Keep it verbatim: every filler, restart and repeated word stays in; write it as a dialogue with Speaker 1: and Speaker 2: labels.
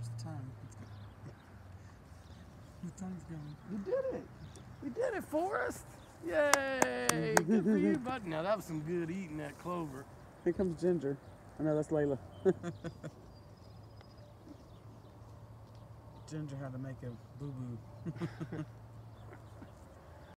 Speaker 1: What's the time? Let's go. The time's going.
Speaker 2: We did it. We did it, Forrest. Yay! Good for you, bud. Now that was some good eating, that clover.
Speaker 1: Here comes Ginger. I know that's Layla. Ginger had to make a boo-boo.